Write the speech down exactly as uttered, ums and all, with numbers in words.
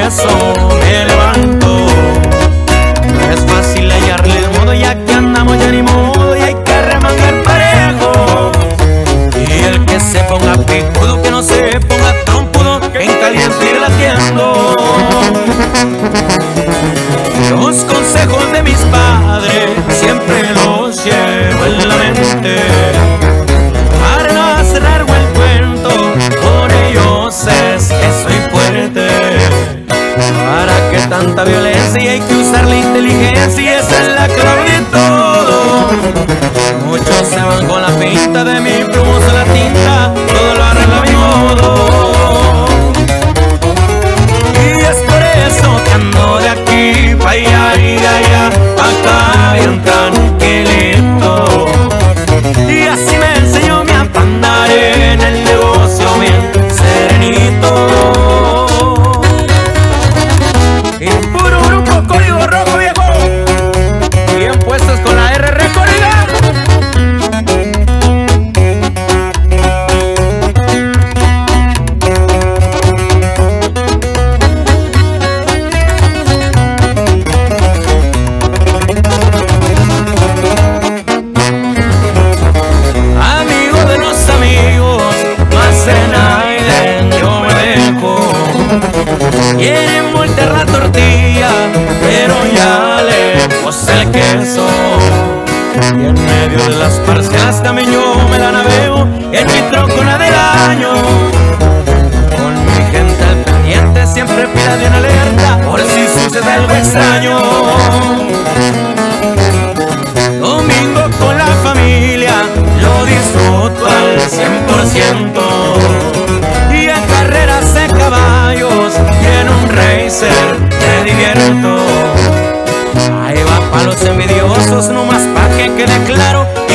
eso me levanto. No es fácil hallarle el modo, ya que andamos ya ni modo y hay que remangar parejo. Y el que se ponga picudo, que no se ponga trompudo, que en caliente iré latiendo. Los consejos de mis padres siempre los llevo en la mente. Para no hacer largo el cuento, por ellos es que soy fuerte. ¿Para qué tanta violencia? Y hay que usar la inteligencia, y esa es la clave de todo. Muchos se van con la pinta de mi plumos en la tinta, todo lo arregla a mi modo. Y es por eso que ando de aquí pa' allá y de allá pa' acá bien tranquilito. Y así me enseñó mi papá a andar en el negocio bien serenito. Y puro grupo Código Rojo, viejo, bien puestos con la R recorrida. Amigo de los amigos, más en Aiden yo me dejo. Quieren voltear la tortilla, pero ya lejos el queso. Y en medio de las parcelas también yo me la navego en mi trocona del año. Con mi gente al pendiente, siempre pila bien alerta por si sucede algo extraño. Domingo con la familia lo disfruto al cien por ciento. Y en carreras de caballos y en un racer me divierto. Ahí va pa' los envidiosos, nomás pa' que quede claro